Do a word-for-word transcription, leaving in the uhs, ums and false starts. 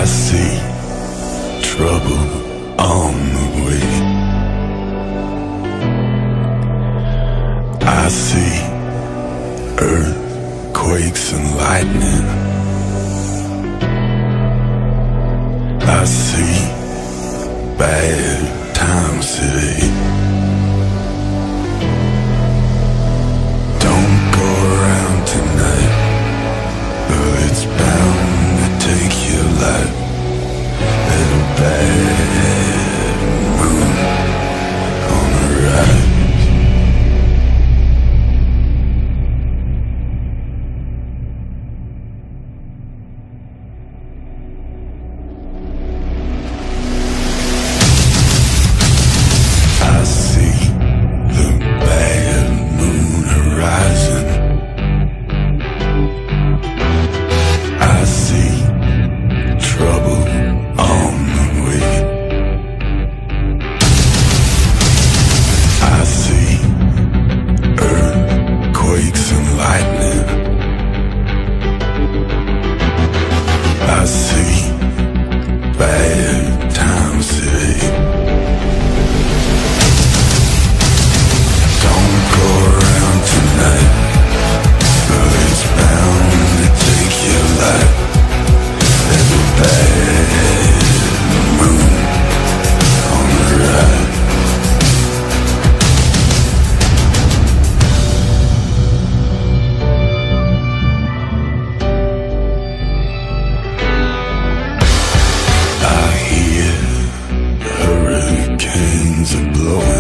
I see trouble on the way. I see earthquakes and lightning. I see bad times today. Don't go around tonight, but it's bound to take your life. There's a bad moon on the rise. I see the bad moon horizon. I see trouble on the way. I see earthquakes and lightning. I see bad times today. Don't go around tonight, but it's bound to take your life. There's a bad moon on the rise. I hear hurricanes are blowing.